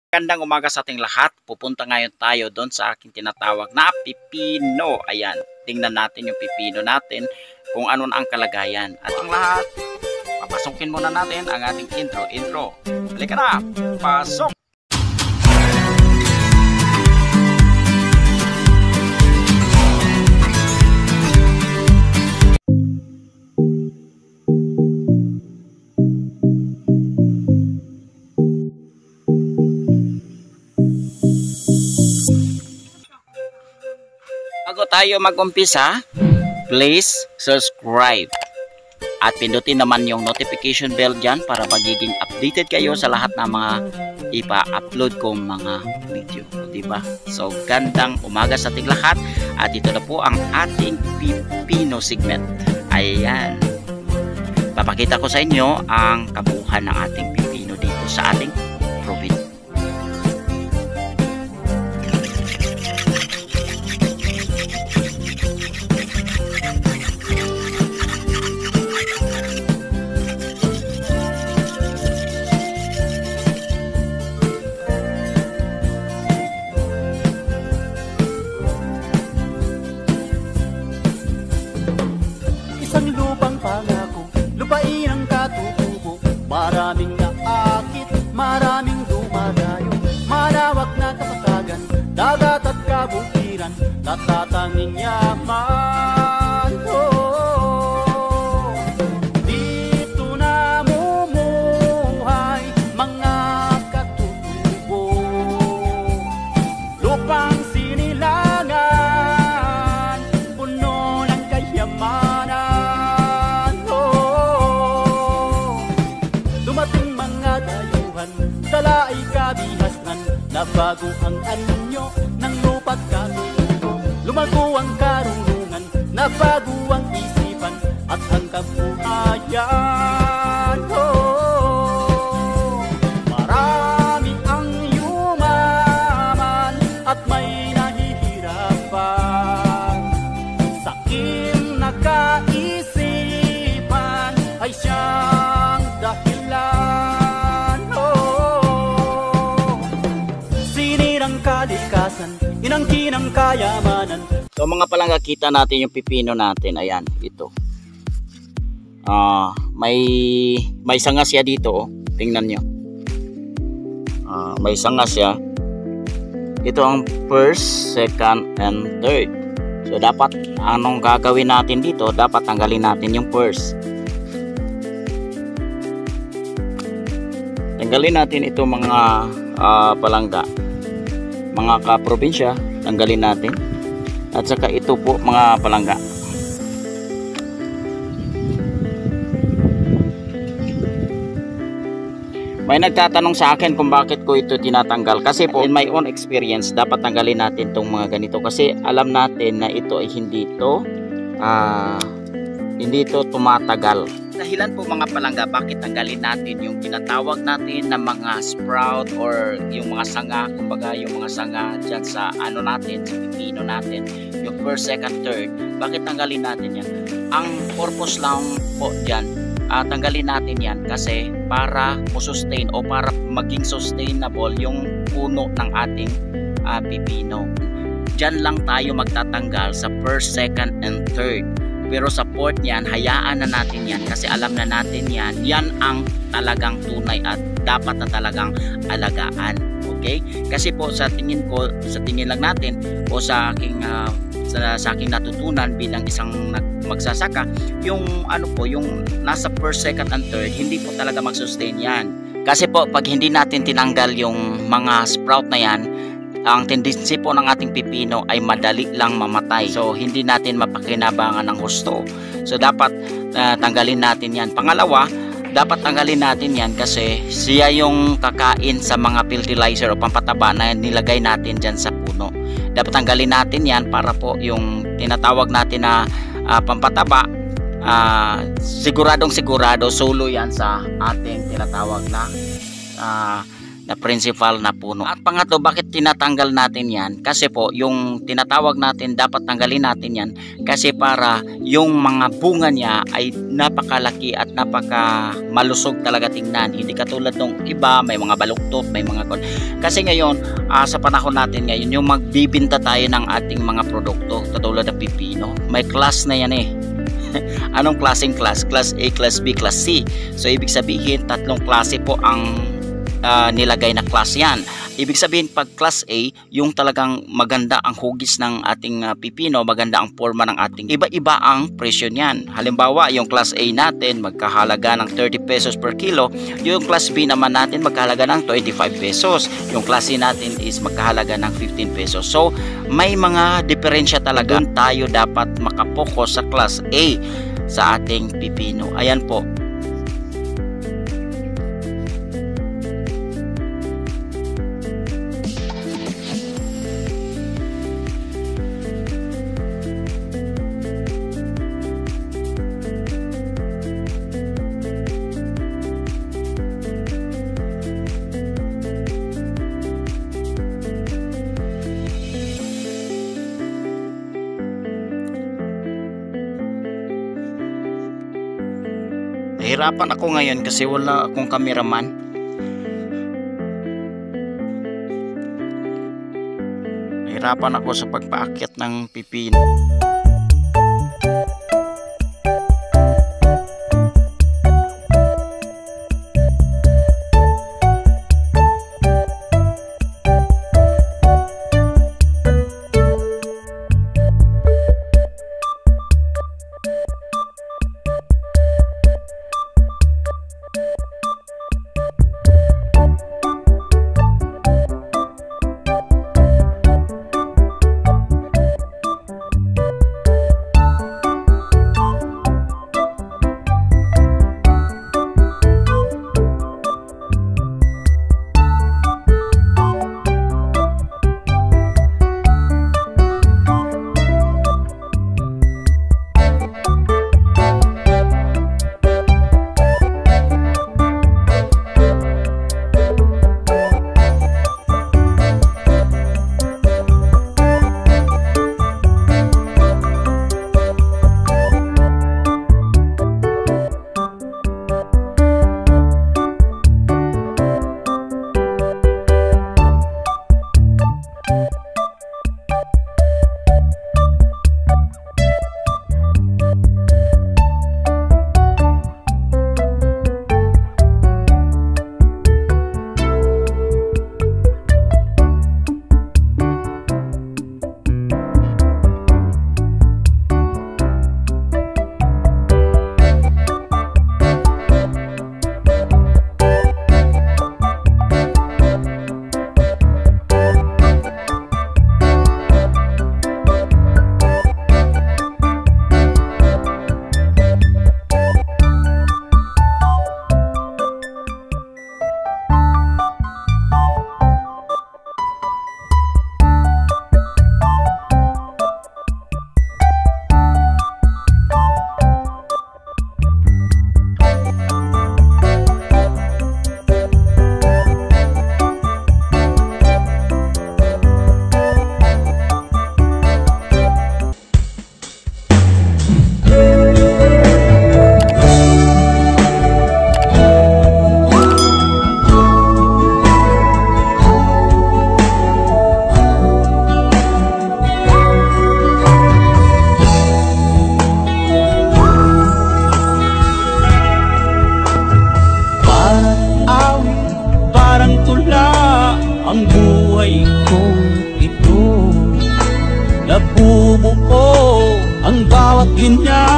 Gandang umaga sa ating lahat. Pupunta ngayon tayo doon sa aking tinatawag na pipino. Ayan, tingnan natin yung pipino natin kung ano na ang kalagayan. At ang lahat, papasukin muna natin ang ating intro. Halika na, pasok! Bago tayo mag-umpisa, please subscribe at pindutin naman yung notification bell dyan para magiging updated kayo sa lahat ng mga ipa-upload kong mga video, diba? So gandang umaga sa ating lahat at ito na po ang ating pipino segment. Ayan, papakita ko sa inyo ang kabuuan ng ating pipino dito sa ating province. Isang lupang pangako, lupain ang katutubo. Maraming naakit, maraming dumadayo. Malawak na kapatagan, dagat at kabukiran, natatanging yaman. Dito na mumuhay mga katutubo. Lupang sinilangan, puno ng kayamanan. Dumating mga dayuhan, dala ay kabihasnan, nabago ang anyo ng lupa't katutubo. Lumago ang karunungan, nabago ang isipan at ang kabuhayan. Marami ang yumaman at may nahihirapan. Sakim na kaisipan ay siyang dahilan. Sinirang kalikasan, inangkin ang kayamanan. So mga palangga, kita natin yung pipino natin. Ayan, ito. May sanga siya dito, oh. Tingnan nyo. May sanga siya. Ito ang first, second, and third. So dapat anong gagawin natin dito? Dapat tanggalin natin yung first. Tanggalin natin ito mga palangga, mga kaprobinsya, tanggalin natin. At saka ito po mga palangga. May nagtatanong sa akin kung bakit ko ito tinatanggal. Kasi po in my own experience, dapat tanggalin natin itong mga ganito. Kasi alam natin na ito ay hindi ito tumatagal. Dahilan po mga palangga, bakit tanggalin natin yung tinatawag natin na mga sprout or yung mga sanga, kumbaga yung mga sanga dyan sa ano natin, sa pipino natin, yung first, second, third. Bakit tanggalin natin yan? Ang purpose lang po dyan, tanggalin natin yan kasi para sustain o para maging sustainable yung puno ng ating pipino. Dyan lang tayo magtatanggal sa first, second, and third. Pero sa fourth niyan, hayaan na natin yan kasi alam na natin yan. Yan ang talagang tunay at dapat na talagang alagaan. Okay? Kasi po sa tingin ko, sa tingin lang natin o sa aking natutunan bilang isang magsasaka, yung ano po, yung nasa first, second, and third, hindi po talaga mag-sustain yan. Kasi po, pag hindi natin tinanggal yung mga sprout na yan, ang tendency po ng ating pipino ay madali lang mamatay. So hindi natin mapakinabangan ng husto. So dapat tanggalin natin yan. Pangalawa, dapat tanggalin natin yan kasi siya yung kakain sa mga fertilizer o pampataba na nilagay natin dyan sa puno. Dapat tanggalin natin yan para po yung tinatawag natin na pampataba, siguradong sigurado solo yan sa ating tinatawag na na principal na puno. At pangatlo, bakit tinatanggal natin yan? Kasi po yung tinatawag natin, dapat tanggalin natin yan kasi para yung mga bunga niya ay napakalaki at napaka malusog talaga tingnan. Hindi katulad ng iba, may mga baluktot, may mga kasi ngayon sa panahon natin ngayon, yung magbibinta tayo ng ating mga produkto katulad ng pipino, may class na yan eh. Anong klaseng class? Class A, Class B, Class C. So ibig sabihin 3 klase po ang nilagay na class yan. Ibig sabihin pag class A, yung talagang maganda ang hugis ng ating pipino, maganda ang forma ng ating, iba-iba ang presyo niyan. Halimbawa yung class A natin magkahalaga ng 30 pesos per kilo, yung class B naman natin magkahalaga ng 25 pesos, yung class C natin is magkahalaga ng 15 pesos. So may mga diferensya talaga. Doon tayo dapat makapokus sa class A sa ating pipino. Ayan po. Nahirapan ako ngayon kasi wala akong cameraman. Nahirapan ako sa pagpaakyat ng pipino. ang buhay ko ito. Nabubuo ang bawat linya